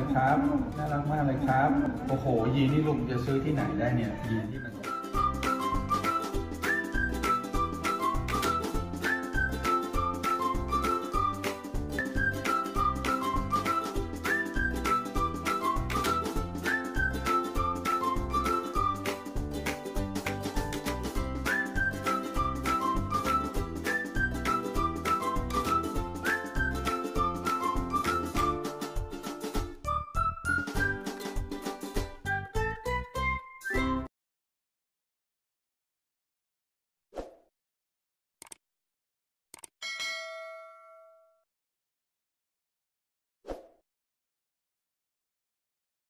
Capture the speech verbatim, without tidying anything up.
ครับน่ารักมากเลยครับโอ้โหยีนนี่ลุงจะซื้อที่ไหนได้เนี่ยยีนที่มัน